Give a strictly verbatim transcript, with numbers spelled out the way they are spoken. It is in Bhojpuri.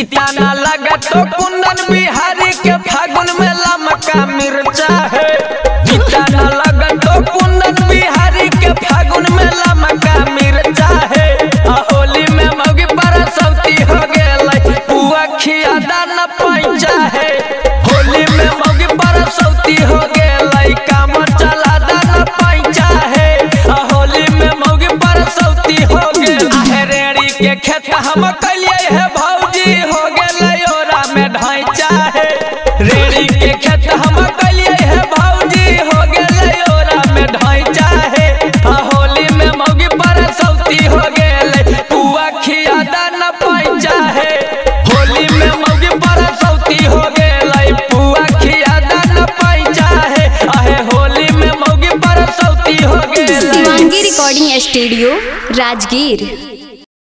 तीता ना लगे तो कुंदन बिहारी के फागुन में लमका मिर्चा है। तीता ना लगे तो कुंदन बिहारी के फागुन में लमका मिर्चा है। होली में मौगी परसौती हो गेलै पुआ खियादा न पैंचा है। होली में मौगी परसौती हो गेलै काम चलादा न पैंचा है। होली में मौगी परसौती हो गेल रेड़ी के खेत हम कलिए है भौजी हो गेलै ओरा में ढांचा है। रेड़ी के खेत हम कलिए है भौजी हो गेलै ओरा में ढांचा है। होली में मौगी परसौती हो गेलै पुआ खियादा न पैंचा है। होली में मौगी परसौती हो गेलै पुआ खियादा न पैंचा है। आहे होली में मौगी परसौती हो गेलै। Shivangi recording studio Rajgir.